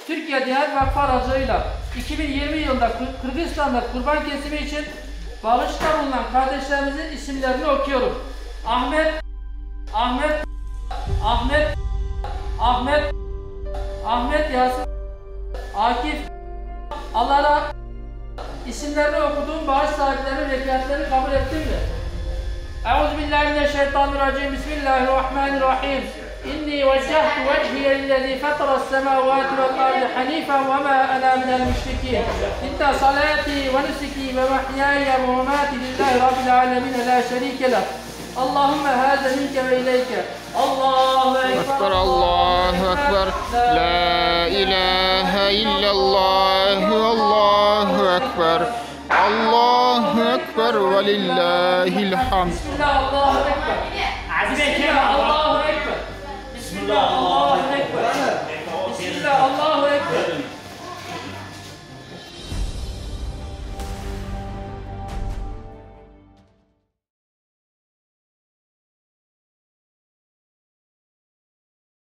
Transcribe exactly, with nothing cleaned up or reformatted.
Türkiye Diyanet Vakfı aracılığıyla iki bin yirmi yılında Kırgızistan'da kurban kesimi için bağışta bulunan kardeşlerimizin isimlerini okuyorum. Ahmet, Ahmet, Ahmet, Ahmet, Ahmet Yasin, Akif, Allah'a isimlerini okuduğum bağış sahiplerinin vekaletlerini kabul ettin mi? Euzubillahimineşşeytanirracim. Bismillahirrahmanirrahim. İnni vecehtu vecihiye lillezî feteras-semâvâti vel-ardı hanîfen ve mâ enâ minel müşrikîn. İnne salâtî ve nusukî ve mahyâye ve memâti lillahi rabbil âlemîn lâ şerîke leh. Allahümme hâze minke ve ileyke. Allahu ekber, Allahu ekber. La ilahe illallah, Allahu ekber. Allahu ekber ve lillahil hamd. Bismillah, Allahu ekber. Bismillah, Allahu ekber. Bismillah, Allahu ekber. Bismillah, Allahu ekber.